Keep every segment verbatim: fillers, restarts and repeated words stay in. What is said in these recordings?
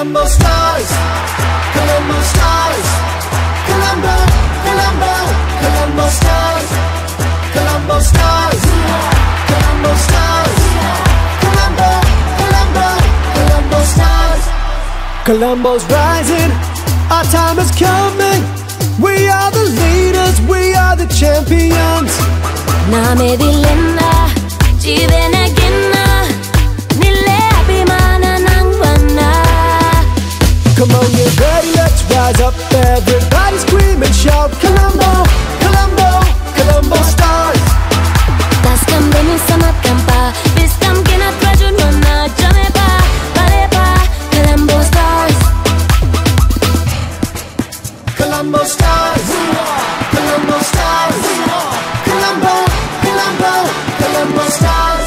Colombo Stars, Colombo Stars, Colombo, Colombo, Colombo Stars, Colombo Stars, Colombo Stars, Colombo, Colombo, Colombo Stars. Colombo's rising, our time is coming. We are the leaders, we are the champions. Name dilena, jivena ginna, nille abhimana nangwana. Come on, get ready, let's rise up. Everybody scream and shout, Colombo, Colombo, Colombo Stars. Das kambeni samat kampa, bistam gina trajunona jamepa, balepa, Colombo Stars. Colombo Stars, Colombo Stars, Colombo, Colombo, Colombo Stars.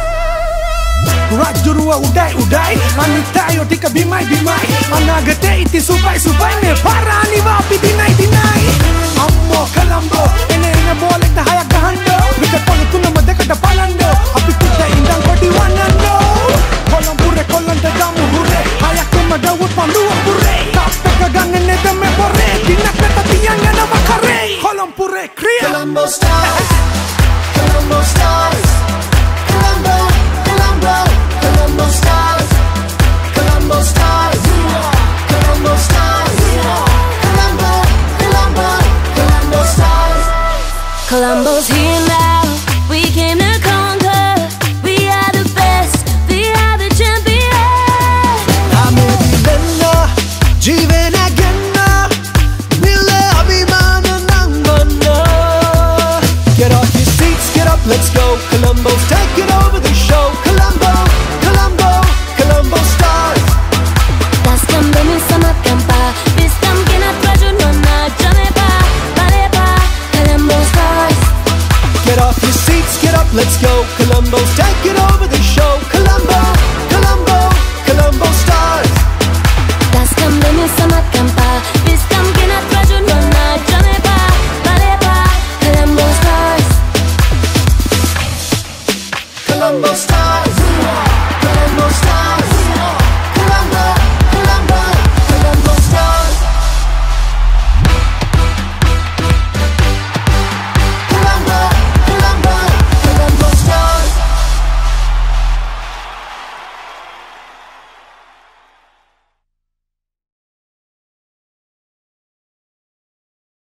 Rajurua udai udai, ani tayo tika bimay bimay. Anagate iti subay subay me para ani vapi dinay dinay. Ammo Colombo, ene nga bolek na hayag kahando. Bikatolog ko na madeka da palando. Apikot na indang kodi wanando. Colombo re kolanda damu hure, hayak ko madawut paluang hure. Tape kagangan neda me bore, dinakata tiyang nga na makare. Colombo re kriya. Colombo Stars.